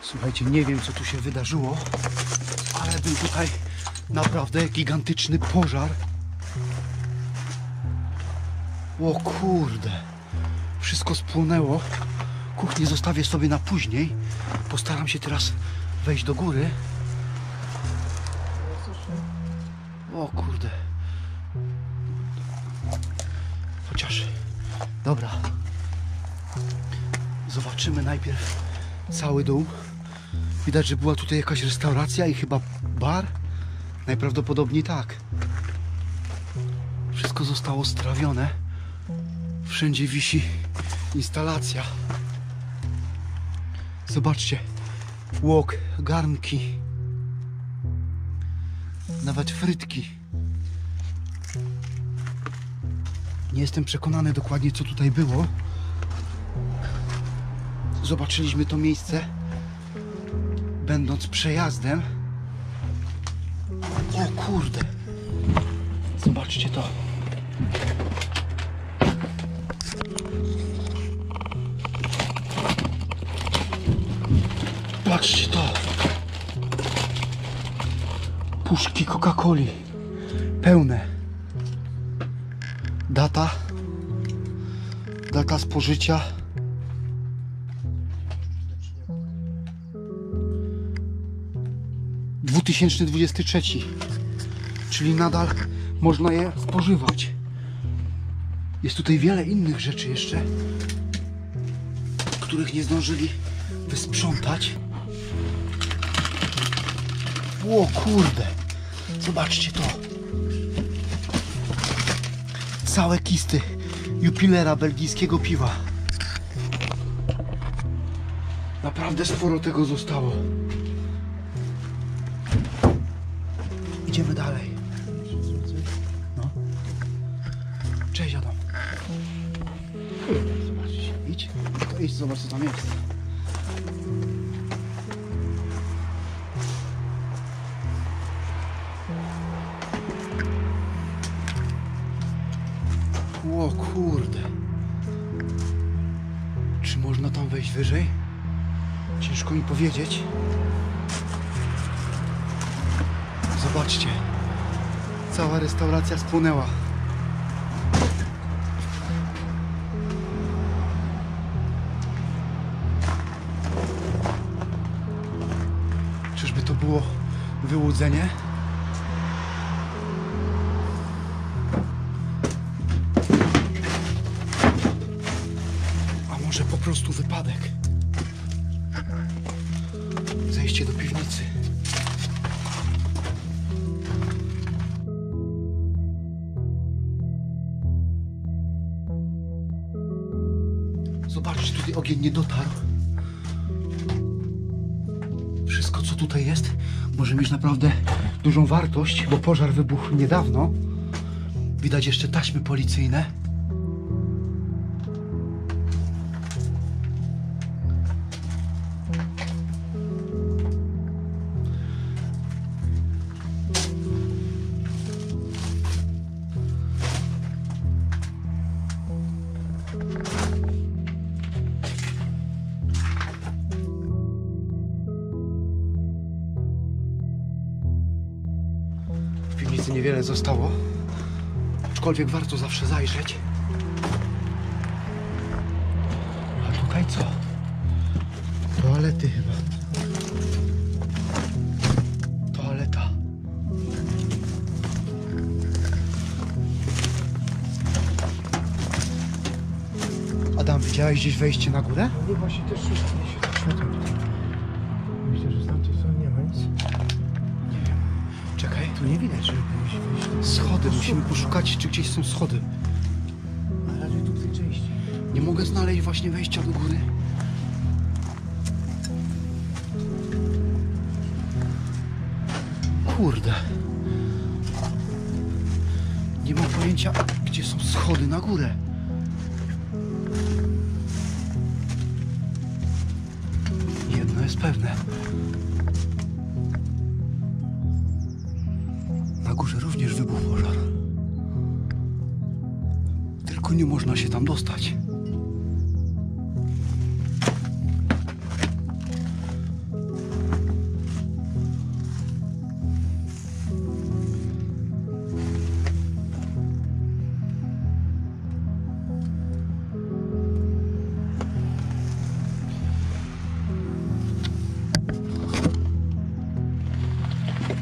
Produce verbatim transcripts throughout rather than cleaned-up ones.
Słuchajcie, nie wiem co tu się wydarzyło, ale był tutaj naprawdę gigantyczny pożar. O kurde, wszystko spłonęło. Kuchnię zostawię sobie na później. Postaram się teraz wejść do góry. O kurde. Chociaż, dobra. Zobaczymy najpierw cały dół. Widać, że była tutaj jakaś restauracja i chyba bar. Najprawdopodobniej tak. Wszystko zostało strawione. Wszędzie wisi instalacja. Zobaczcie. Łok, garnki. Nawet frytki. Nie jestem przekonany dokładnie, co tutaj było. Zobaczyliśmy to miejsce, będąc przejazdem. O kurde. Zobaczcie to. Patrzcie to. Puszki Coca-Coli. Pełne. Data. Data spożycia. dwa tysiące dwudziesty trzeci. Czyli nadal można je spożywać. Jest tutaj wiele innych rzeczy jeszcze, których nie zdążyli wysprzątać. O kurde. Zobaczcie to. Całe kisty Jupiler'a belgijskiego piwa. Naprawdę sporo tego zostało. Idziemy dalej. No. Cześć Adam. Zobaczcie. Idź. To idź, zobacz co tam jest. O kurde. Czy można tam wejść wyżej? Ciężko mi powiedzieć. Zobaczcie. Cała restauracja spłonęła. Czyżby to było wyłudzenie? A może po prostu wypadek? Zejście do piwnicy. Zobaczcie, tutaj ogień nie dotarł. Wszystko, co tutaj jest, może mieć naprawdę dużą wartość, bo pożar wybuchł niedawno. Widać jeszcze taśmy policyjne. W piwnicy niewiele zostało, aczkolwiek warto zawsze zajrzeć. A tutaj co? Toalety chyba. Toaleta. Adam, widziałeś gdzieś wejście na górę? Nie, właśnie też nie się tak światło tutaj. Myślę, że z tamtej strony nie ma nic. Czekaj. Tu nie widać, żeby musi wejść. Schody, musimy poszukać, czy gdzieś są schody. A raczej tu w tej części. Nie mogę znaleźć właśnie wejścia do góry. Kurde. Nie mam pojęcia, gdzie są schody na górę. Jedno jest pewne. Na górze również wybuchł pożar. Tylko nie można się tam dostać.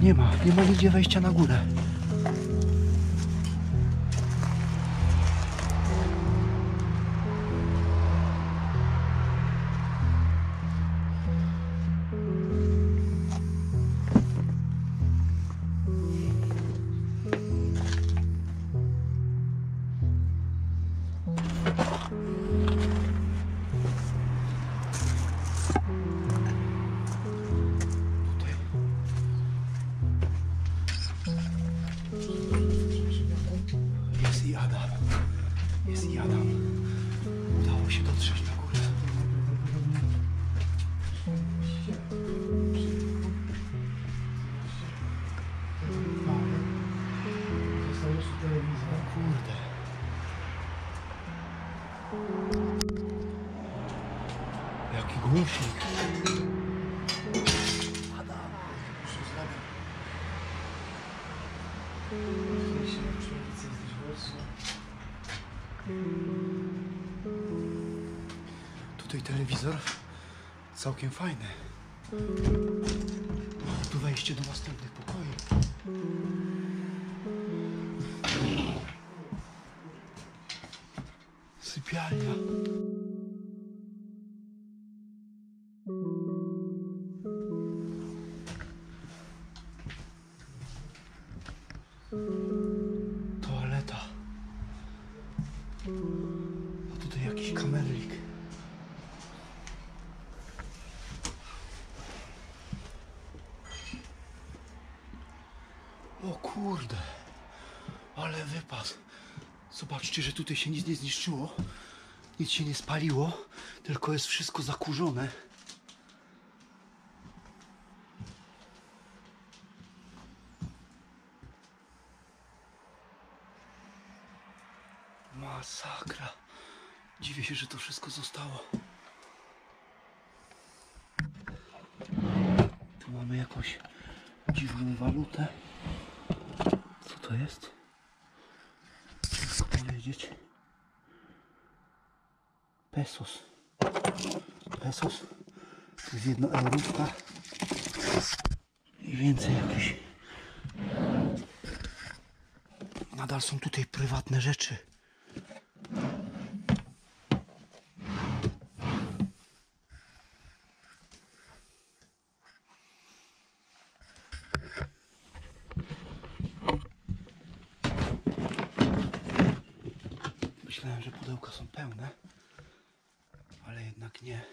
Nie ma, nie ma nigdzie wejścia na górę. Jest i Adam. Jest i Adam. Udało się dotrzeć na górę. Kurde. Jaki głośnik. Adam. Tutaj telewizor całkiem fajny. Tu wejście do następnych pokoi. Sypialnia. Toaleta. A tutaj jakiś kamerlik. O kurde, ale wypas. Zobaczcie, że tutaj się nic nie zniszczyło, nic się nie spaliło, tylko jest wszystko zakurzone. Masakra. Dziwię się, że to wszystko zostało. Tu mamy jakąś dziwną walutę. Co to jest? Ciężko powiedzieć. Pesos. Pesos. To jest jedna eurówka. I więcej jakichś. Nadal są tutaj prywatne rzeczy. Myślałem, że pudełka są pełne, ale jednak nie.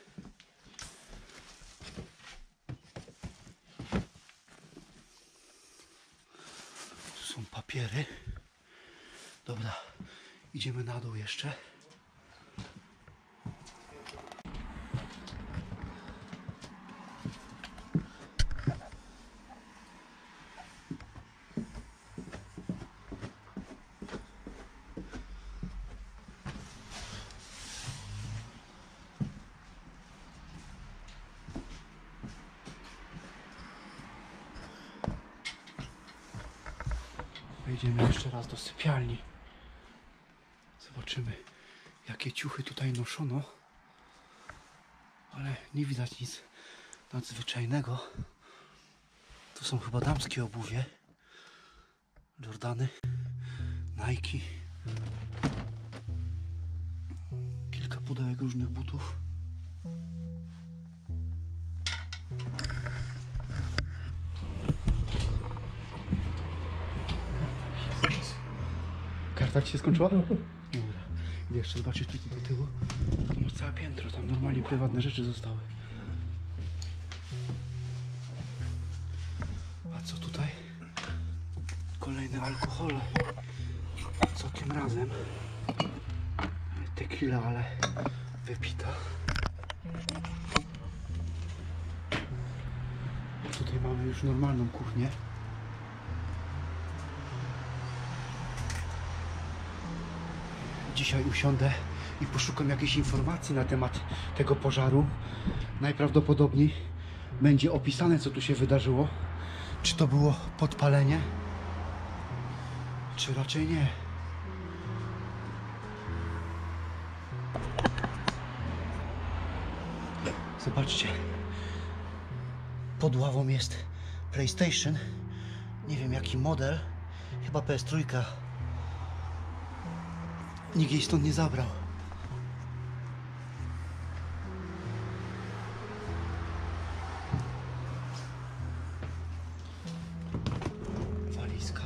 Tu są papiery. Dobra, idziemy na dół jeszcze. Wejdziemy jeszcze raz do sypialni. Zobaczymy, jakie ciuchy tutaj noszono. Ale nie widać nic nadzwyczajnego. To są chyba damskie obuwie. Jordany, Nike. Kilka pudełek różnych butów. Karta ci się skończyła? Dobra. Idę jeszcze zobaczyć tutaj do tyłu. To masz całe piętro, tam normalnie prywatne rzeczy zostały. A co tutaj? Kolejne alkohole. Co tym razem? Tequila, ale wypita. Tutaj mamy już normalną kuchnię. Dzisiaj usiądę i poszukam jakiejś informacji na temat tego pożaru. Najprawdopodobniej będzie opisane, co tu się wydarzyło. Czy to było podpalenie, czy raczej nie. Zobaczcie. Pod ławą jest PlayStation. Nie wiem jaki model. Chyba P S trzy. Nikt jej stąd nie zabrał. Walizka.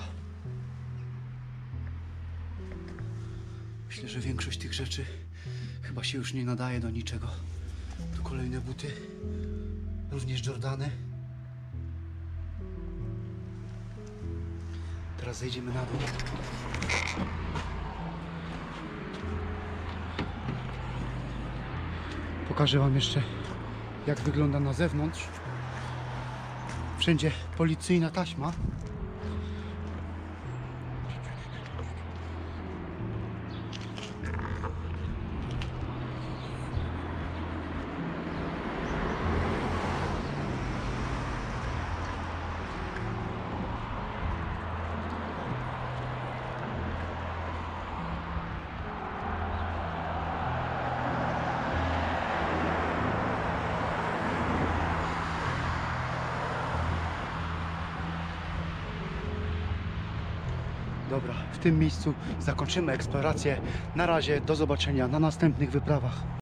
Myślę, że większość tych rzeczy chyba się już nie nadaje do niczego. Tu kolejne buty. Również Jordany. Teraz zejdziemy na dół. Pokażę wam jeszcze, jak wygląda na zewnątrz. Wszędzie policyjna taśma. Dobra, w tym miejscu zakończymy eksplorację. Na razie, do zobaczenia na następnych wyprawach.